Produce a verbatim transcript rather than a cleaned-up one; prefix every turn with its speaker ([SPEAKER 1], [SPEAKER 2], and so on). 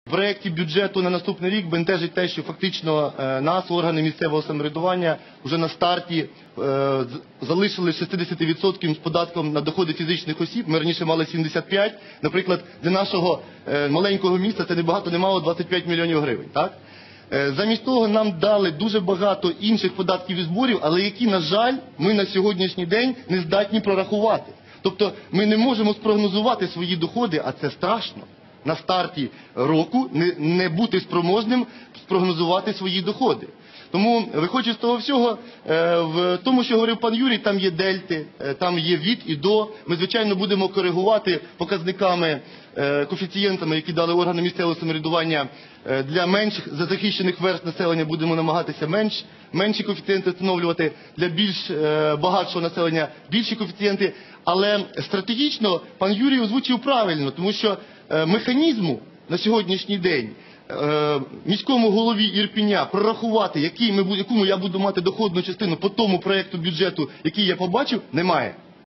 [SPEAKER 1] В проєкті бюджету на наступний рік бентежить те, що фактично нас, органи місцевого самоврядування, вже на старті е, залишили шістдесят відсотків з податком на доходи фізичних осіб. Ми раніше мали сімдесят п'ять. Наприклад, для нашого е, маленького міста це небагато не мало двадцять п'ять мільйонів гривень. Так? Е, замість того нам дали дуже багато інших податків і зборів, але які, на жаль, ми на сьогоднішній день не здатні прорахувати. Тобто ми не можемо спрогнозувати свої доходи, а це страшно. На старті року не, не бути спроможним спрогнозувати свої доходи. Тому, виходячи з того всього, в тому, що говорив пан Юрій, там є дельти, там є від і до. Ми, звичайно, будемо коригувати показниками, коефіцієнтами, які дали органи місцевого самоврядування. Для менших захищених верств населення будемо намагатися менш, менші коефіцієнти встановлювати, для більш багатшого населення більші коефіцієнти. Але стратегічно пан Юрій озвучив правильно, тому що механізму на сьогоднішній день міському голові Ірпеня прорахувати, який ми, яку я буду мати доходну частину по тому проєкту бюджету, який я побачив, немає.